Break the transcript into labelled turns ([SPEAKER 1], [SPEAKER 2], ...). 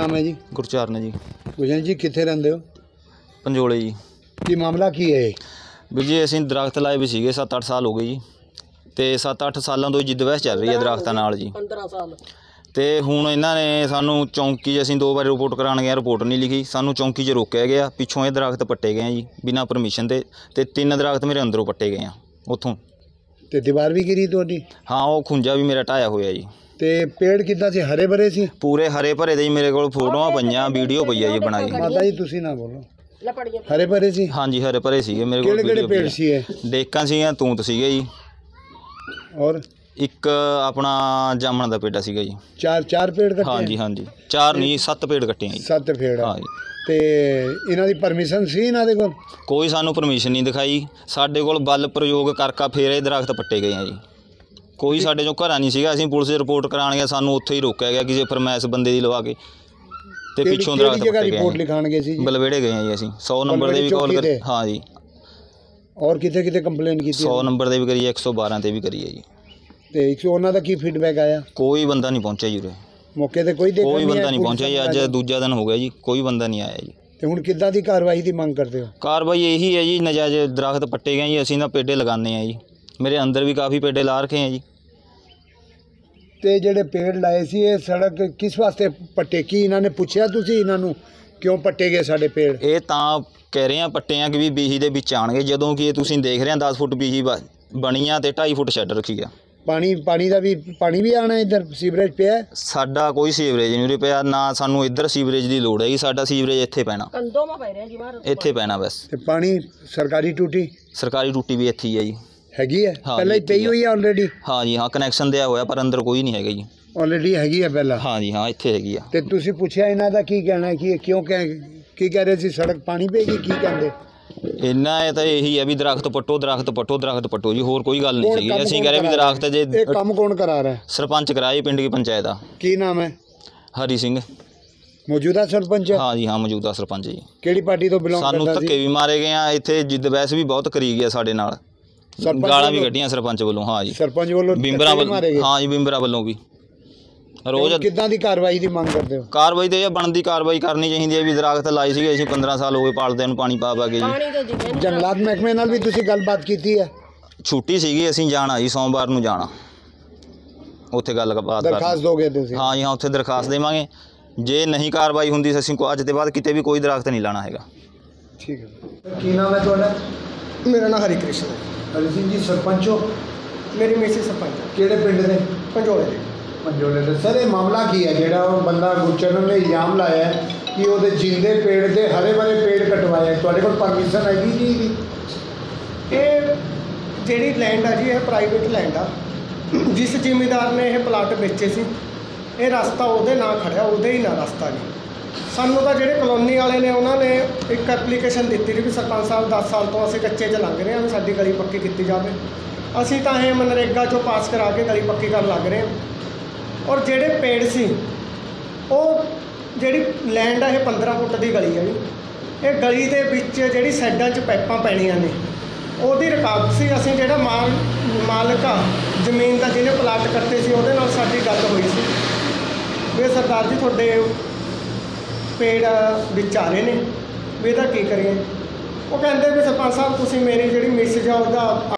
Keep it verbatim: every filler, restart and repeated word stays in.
[SPEAKER 1] नाम है जी?
[SPEAKER 2] गुरचरण जी।
[SPEAKER 1] गुरचरण जी कित्थे रहिंदे हो?
[SPEAKER 2] पंजोले जी।
[SPEAKER 1] की मामला की है?
[SPEAKER 2] ਵੀਰ ਜੀ ਅਸੀਂ ਦਰਖਤ ਲਾਏ ਵੀ ਸੀਗੇ ਸੱਤ ਅੱਠ ਸਾਲ ਹੋ ਗਏ ਜੀ, ਤੇ ਸੱਤ ਅੱਠ ਸਾਲਾਂ ਤੋਂ ਜਿੱਦ ਬਹਿਸ ਚੱਲ ਰਹੀ ਹੈ ਦਰਖਤਾਂ ਨਾਲ ਜੀ।
[SPEAKER 3] ਪੰਦਰਾਂ ਸਾਲ
[SPEAKER 2] ਤੇ ਹੁਣ ਇਹਨਾਂ ਨੇ ਸਾਨੂੰ ਚੌਂਕੀ 'ਚ ਅਸੀਂ ਦੋ ਵਾਰ ਰਿਪੋਰਟ ਕਰਾਉਣ ਗਏ, ਰਿਪੋਰਟ ਨਹੀਂ ਲਿਖੀ, ਸਾਨੂੰ ਚੌਂਕੀ 'ਚ ਰੋਕਿਆ ਗਿਆ, ਪਿੱਛੋਂ ਇਹ ਦਰਖਤ ਪੱਟੇ ਗਏ ਜੀ ਬਿਨਾਂ ਪਰਮਿਸ਼ਨ ਦੇ, ਤੇ ਤਿੰਨ ਦਰਖਤ ਮੇਰੇ ਅੰਦਰੋਂ ਪੱਟੇ ਗਏ ਆ ਉੱਥੋਂ।
[SPEAKER 1] ਤੇ ਦੀਵਾਰ ਵੀ ਗਿਰੀ ਤੁਹਾਡੀ?
[SPEAKER 2] ਹਾਂ, ਉਹ ਖੁੰਝਾ ਵੀ ਮੇਰਾ ਢਾਇਆ ਹੋਇਆ ਜੀ।
[SPEAKER 1] ਤੇ ਪੇੜ ਕਿੱਦਾਂ ਸੀ? ਹਰੇ ਭਰੇ ਸੀ?
[SPEAKER 2] ਪੂਰੇ ਹਰੇ ਭਰੇ ਦੇ ਜੀ, ਮੇਰੇ ਕੋਲ ਫੋਟੋਆਂ ਪਈਆਂ, ਵੀਡੀਓ ਪਈ ਆ ਜੀ ਬਣਾਈ।
[SPEAKER 1] ਮਾਤਾ ਜੀ ਤੁਸੀਂ ਨਾ ਬੋਲੋ। ਹਰੇ ਭਰੇ ਸੀ?
[SPEAKER 2] ਹਾਂਜੀ ਹਰੇ ਭਰੇ ਸੀਗੇ ਮੇਰੇ ਕੋਲ।
[SPEAKER 1] ਕਿਹੜੇ ਕਿਹੜੇ ਪੇੜ ਸੀ ਇਹ?
[SPEAKER 2] ਡੇਕਾਂ ਸੀਗੀਆਂ, ਤੂਤ ਸੀਗੇ ਜੀ,
[SPEAKER 1] ਔਰ
[SPEAKER 2] ਇੱਕ ਆਪਣਾ ਜਾਮਣ ਦਾ ਪੇਡਾ ਸੀਗਾ ਜੀ।
[SPEAKER 1] ਚਾਰ ਚਾਰ ਪੇੜ ਕੱਟੇ?
[SPEAKER 2] ਹਾਂਜੀ ਹਾਂਜੀ, ਚਾਰ ਨਹੀਂ ਸੱਤ ਪੇੜ ਕੱਟੇ ਆ ਜੀ।
[SPEAKER 1] ਸੱਤ ਪੇੜ?
[SPEAKER 2] ਹਾਂ ਜੀ।
[SPEAKER 1] ਤੇ ਇਹਨਾਂ ਦੀ ਪਰਮਿਸ਼ਨ ਸੀ ਇਹਨਾਂ ਦੇ ਕੋਲ?
[SPEAKER 2] ਕੋਈ ਸਾਨੂੰ ਪਰਮਿਸ਼ਨ ਨਹੀਂ ਦਿਖਾਈ, ਸਾਡੇ ਕੋਲ ਬਲ ਪ੍ਰਯੋਗ ਕਰਕਾ ਫੇਰ ਇਹ ਦਰਖਤ ਪੱਟੇ ਗਏ ਆ ਜੀ। ਕੋਈ ਸਾਡੇ ਚੋਂ ਘਰਾਂ ਨਹੀਂ ਸੀਗਾ, ਅਸੀਂ ਪੁਲਿਸ 'ਚ ਰਿਪੋਰਟ ਕਰਾਉਣ ਗਏ, ਸਾਨੂੰ ਉੱਥੇ ਹੀ ਰੋਕਿਆ ਗਿਆ ਕਿਸੇ ਫਰਮੈਸ ਬੰਦੇ ਦੀ ਲਵਾ ਕੇ, ਤੇ ਪਿੱਛੋਂ ਦਰਖਤ ਪੱਟੇ ਗਏ।
[SPEAKER 1] ਰਿਪੋਰਟ ਲਿਖਾਣ ਗਏ ਸੀ?
[SPEAKER 2] ਬਲਵੇੜੇ ਗਏ ਆ ਜੀ ਅਸੀਂ, ਸੌ ਨੰਬਰ ਦੇ ਵੀ ਕਾਲ ਕਰ। ਹਾਂ ਜੀ।
[SPEAKER 1] ਔਰ ਕਿਤੇ ਕਿਤੇ ਕੰਪਲੇਂਟ ਕੀਤੀ?
[SPEAKER 2] ਸੌ ਨੰਬਰ ਦੇ ਵੀ ਕਰੀ, ਇੱਕ ਸੌ ਬਾਰਾਂ 'ਤੇ ਵੀ ਕਰੀ ਹੈ ਜੀ।
[SPEAKER 1] ਤੇ ਇੱਕ ਸੌ ਉਹਨਾਂ ਦਾ ਕੀ ਫੀਡਬੈਕ ਆਇਆ?
[SPEAKER 2] ਕੋਈ ਬੰਦਾ ਨਹੀਂ ਪਹੁੰਚਿਆ ਜੀ ਉਰੇ,
[SPEAKER 1] ਮੌਕੇ ਤੇ ਕੋਈ
[SPEAKER 2] ਕੋਈ ਬੰਦਾ ਨਹੀਂ ਪਹੁੰਚਿਆ ਜੀ। ਅੱਜ ਦੂਜਾ ਦਿਨ ਹੋ ਗਿਆ ਜੀ, ਕੋਈ ਬੰਦਾ ਨਹੀਂ ਆਇਆ ਜੀ।
[SPEAKER 1] ਤੇ ਹੁਣ ਕਿੱਦਾਂ ਦੀ ਕਾਰਵਾਈ ਦੀ ਮੰਗ ਕਰਦੇ ਹੋ?
[SPEAKER 2] ਕਾਰਵਾਈ ਇਹੀ ਹੈ ਜੀ, ਨਜਾਇਜ਼ ਦਰਖਤ ਪੱਟੇ ਗਏ ਜੀ, ਅਸੀਂ ਨਾ ਪੇਡੇ ਲਗਾਉਂਦੇ ਆ ਜੀ, ਮੇਰੇ ਅੰਦਰ ਵੀ ਕਾਫੀ ਪੇਡੇ ਲਾ ਰੱਖੇ ਆ ਜੀ।
[SPEAKER 1] ਤੇ ਜਿਹੜੇ ਪੇੜ ਲਾਏ ਸੀ ਇਹ ਸੜਕ ਕਿਸ ਵਾਸਤੇ ਪੱਟੇ? ਕੀ ਇਹਨਾਂ ਨੇ ਪੁੱਛਿਆ ਤੁਸੀਂ ਇਹਨਾਂ ਨੂੰ ਕਿਉਂ ਪੱਟੇ ਗਏ ਸਾਡੇ ਪੇੜ?
[SPEAKER 2] ਇਹ ਤਾਂ ਕਹਿ ਰਹੇ ਆ ਪੱਟੇ ਆ ਕਿ ਵੀ ਬੀਹੀ ਦੇ ਵਿੱਚ ਆਣਗੇ, ਜਦੋਂ ਕਿ ਇਹ ਤੁਸੀਂ ਦੇਖ ਰਹੇ ਆ ਦਸ ਫੁੱਟ ਬੀਹੀ ਬਣੀ ਆ ਤੇ ਢਾਈ ਫੁੱਟ ਸ਼ੈੱਡ ਰੱਖੀ ਆ।
[SPEAKER 1] ਪਾਣੀ ਪਾਣੀ ਦਾ ਵੀ ਪਾਣੀ ਵੀ ਆਣਾ ਇੱਧਰ? ਸੀਵਰੇਜ ਪਿਆ?
[SPEAKER 2] ਸਾਡਾ ਕੋਈ ਸੀਵਰੇਜ ਨਹੀਂ ਉਰੇ ਪਿਆ, ਨਾ ਸਾਨੂੰ ਇੱਧਰ ਸੀਵਰੇਜ ਦੀ ਲੋੜ ਹੈਗੀ, ਸਾਡਾ ਸੀਵਰੇਜ ਇੱਥੇ ਪੈਣਾ, ਇੱਥੇ ਪੈਣਾ ਬਸ।
[SPEAKER 1] ਤੇ ਪਾਣੀ ਸਰਕਾਰੀ ਟੂਟੀ?
[SPEAKER 2] ਸਰਕਾਰੀ ਟੂਟੀ ਵੀ ਇੱਥੇ ਹੀ ਹੈ ਜੀ।
[SPEAKER 1] ਹੈਗੀ ਹੈ? ਪਹਿਲਾਂ ਹੀ ਪਈ ਹੋਈ ਹੈ ਆਲਰੇਡੀ?
[SPEAKER 2] ਹਾਂ ਜੀ ਹਾਂ, ਕਨੈਕਸ਼ਨ ਦਿਆ ਹੋਇਆ ਪਰ ਅੰਦਰ ਕੋਈ ਨਹੀਂ ਹੈਗਾ ਜੀ।
[SPEAKER 1] ਆਲਰੇਡੀ ਹੈਗੀ ਹੈ ਪਹਿਲਾਂ?
[SPEAKER 2] ਹਾਂ ਜੀ ਹਾਂ, ਇੱਥੇ ਹੈਗੀ ਆ।
[SPEAKER 1] ਤੇ ਤੁਸੀਂ ਪੁੱਛਿਆ ਇਹਨਾਂ ਦਾ ਕੀ ਕਹਿਣਾ ਕਿ ਕਿਉਂ ਕਹਿ ਕੀ ਕਹਿ ਰਹੇ ਸੀ ਸੜਕ ਪਾਣੀ ਪਏਗੀ? ਕੀ ਕਹਿੰਦੇ
[SPEAKER 2] ਇੰਨਾ? ਇਹ ਤਾਂ ਇਹੀ ਹੈ ਵੀ ਦਰਖਤ ਪੱਟੋ, ਦਰਖਤ ਪੱਟੋ, ਦਰਖਤ ਪੱਟੋ ਜੀ, ਹੋਰ ਕੋਈ ਗੱਲ ਨਹੀਂ ਸੀਗੀ। ਅਸੀਂ ਕਹਿ ਰਹੇ ਵੀ ਦਰਖਤ ਜੇ।
[SPEAKER 1] ਇਹ ਕੰਮ ਕੌਣ ਕਰਾ ਰਿਹਾ?
[SPEAKER 2] ਸਰਪੰਚ ਕਰਾਇਆ ਪਿੰਡ ਦੀ ਪੰਚਾਇਤ ਦਾ।
[SPEAKER 1] ਕੀ ਨਾਮ ਹੈ?
[SPEAKER 2] ਹਰੀ ਸਿੰਘ।
[SPEAKER 1] ਮੌਜੂਦਾ ਸਰਪੰਚ?
[SPEAKER 2] ਹਾਂ ਜੀ ਹਾਂ, ਮੌਜੂਦਾ ਸਰਪੰਚ ਜੀ।
[SPEAKER 1] ਕਿਹੜੀ ਪਾਰਟੀ ਤੋਂ ਬਿਲੋਂਗ ਕਰਦਾ ਸੀ?
[SPEAKER 2] ਸਾਨੂੰ ਧੱਕੇ ਵੀ ਮਾਰੇ ਗਏ ਆ ਇੱਥੇ, ਜਿੱਦ ਬਹਿਸ ਵੀ ਬਹੁਤ ਕਰੀ ਗਿਆ ਸਾਡੇ ਨਾਲ, ਗਾਲਾਂ ਵੀ ਕੱਢੀਆਂ ਸਰਪੰਚ ਵੱਲੋਂ। ਹਾਂ ਜੀ,
[SPEAKER 1] ਸਰਪੰਚ ਵੱਲੋਂ
[SPEAKER 2] ਬਿੰਬਰਾ ਵੱਲੋਂ। ਹਾਂ ਜੀ, ਬਿੰਬਰਾ ਵੱਲੋਂ ਵੀ ਰੋਜ਼।
[SPEAKER 1] ਕਿੱਦਾਂ ਦੀ ਕਾਰਵਾਈ ਦੀ ਮੰਗ ਕਰਦੇ ਹੋ?
[SPEAKER 2] ਕਾਰਵਾਈ ਤੇ ਇਹ ਬਣਦੀ ਕਾਰਵਾਈ ਕਰਨੀ ਚਾਹੀਦੀ ਹੈ ਵੀ ਦਰਖਤ ਲਾਏ ਸੀਗੇ ਅਸੀਂ, ਪੰਦਰਾਂ ਸਾਲ ਹੋ ਗਏ ਪਾਲਦਿਆਂ ਨੂੰ, ਪਾਣੀ ਪਾ ਪਾ ਕੇ ਜੀ।
[SPEAKER 1] ਜੰਗਲਾਤ ਮਹਿਕਮੇ ਨਾਲ ਵੀ ਤੁਸੀਂ ਗੱਲਬਾਤ ਕੀਤੀ ਹੈ?
[SPEAKER 2] ਛੁੱਟੀ ਸੀਗੀ, ਅਸੀਂ ਜਾਣਾ ਜੀ ਸੋਮਵਾਰ ਨੂੰ ਜਾਣਾ, ਉੱਥੇ ਗੱਲਬਾਤ
[SPEAKER 1] ਦਰਖਾਸਤ ਦੋਗੇ ਤੁਸੀਂ?
[SPEAKER 2] ਹਾਂ ਜੀ ਹਾਂ, ਉੱਥੇ ਦਰਖਾਸਤ ਦੇਵਾਂਗੇ। ਜੇ ਨਹੀਂ ਕਾਰਵਾਈ ਹੁੰਦੀ ਅਸੀਂ ਅੱਜ ਦੇ ਬਾਅਦ ਕਿਤੇ ਵੀ ਕੋਈ ਦਰਖਤ ਨਹੀਂ ਲਾਣਾ ਹੈਗਾ।
[SPEAKER 1] ਠੀਕ ਹੈ। ਕੀ ਨਾਮ ਹੈ ਤੁਹਾਡਾ?
[SPEAKER 4] ਮੇਰਾ ਨਾਮ ਹਰੀ ਕ੍ਰਿਸ਼ਨ ਹੈ।
[SPEAKER 1] ਹਰੀ ਸਿੰਘ ਜੀ ਸਰਪੰਚ ਹੋ?
[SPEAKER 4] ਮੇਰੀ ਮਿਸੀ ਸਰਪੰਚ।
[SPEAKER 1] ਕਿਹੜੇ ਪਿੰਡ ਦੇ?
[SPEAKER 4] ਪੰਜੋਲੇ ਦੇ।
[SPEAKER 1] ਪੰਜੋਲੇ ਦੇ। ਸਰ ਇਹ ਮਾਮਲਾ ਕੀ ਹੈ ਜਿਹੜਾ ਉਹ ਬੰਦਾ ਗੁਰਚਰਨ ਨੇ ਇਲਜ਼ਾਮ ਲਾਇਆ ਹੈ ਕਿ ਉਹਦੇ ਜਿੰਦੇ ਪੇੜ ਦੇ ਹਰੇ ਭਰੇ ਪੇੜ ਕਟਵਾਏ? ਤੁਹਾਡੇ ਕੋਲ ਪਰਮਿਸ਼ਨ ਹੈਗੀ ਜੀ ਇਹਦੀ?
[SPEAKER 4] ਇਹ ਜਿਹੜੀ ਲੈਂਡ ਆ ਜੀ, ਇਹ ਪ੍ਰਾਈਵੇਟ ਲੈਂਡ ਆ। ਜਿਸ ਜ਼ਿਮੀਂਦਾਰ ਨੇ ਇਹ ਪਲਾਟ ਵੇਚੇ ਸੀ, ਇਹ ਰਸਤਾ ਉਹਦੇ ਨਾਂ ਖੜਿਆ, ਉਹਦੇ ਹੀ ਨਾਂ ਰਸਤਾ ਜੀ। ਸਾਨੂੰ ਤਾਂ ਜਿਹੜੇ ਕਲੋਨੀ ਵਾਲੇ ਨੇ ਉਹਨਾਂ ਨੇ ਇੱਕ ਐਪਲੀਕੇਸ਼ਨ ਦਿੱਤੀ ਸੀ ਵੀ ਸਰਪੰਚ ਸਾਹਿਬ ਦਸ ਸਾਲ ਤੋਂ ਅਸੀਂ ਕੱਚੇ 'ਚ ਲੰਘ ਰਹੇ ਹਾਂ, ਵੀ ਸਾਡੀ ਗਲੀ ਪੱਕੀ ਕੀਤੀ ਜਾਵੇ। ਅਸੀਂ ਤਾਂ ਇਹ ਮਨਰੇਗਾ 'ਚੋਂ ਪਾਸ ਕਰਾ ਕੇ ਗਲੀ ਪੱਕੀ ਕਰਨ ਲੱਗ ਰਹੇ ਹਾਂ। ਔਰ ਜਿਹੜੇ ਪੇੜ ਸੀ, ਉਹ ਜਿਹੜੀ ਲੈਂਡ ਆ ਇਹ ਪੰਦਰਾਂ ਫੁੱਟ ਦੀ ਗਲੀ ਹੈ ਜੀ। ਇਹ ਗਲੀ ਦੇ ਵਿੱਚ ਜਿਹੜੀ ਸਾਈਡਾਂ 'ਚ ਪਾਈਪਾਂ ਪੈਣੀਆਂ ਨੇ, ਉਹਦੀ ਰਕਾਵਟ ਸੀ। ਅਸੀਂ ਜਿਹੜਾ ਮਾਲ ਮਾਲਕ ਆ ਜ਼ਮੀਨ ਦਾ, ਜਿਹਨੇ ਪਲਾਟ ਕੱਟੇ ਸੀ, ਉਹਦੇ ਨਾਲ ਸਾਡੀ ਗੱਲ ਹੋਈ ਸੀ ਵੀ ਸਰਦਾਰ ਜੀ ਤੁਹਾਡੇ ਪੇੜ ਵਿੱਚ ਆ ਰਹੇ ਨੇ, ਵੀ ਇਹਦਾ ਕੀ ਕਰੀਏ। ਉਹ ਕਹਿੰਦੇ ਵੀ ਸਰਪੰਚ ਸਾਹਿਬ ਤੁਸੀਂ ਮੇਰੀ ਜਿਹੜੀ ਮਿਸਿਜ ਆ ਉਹਦਾ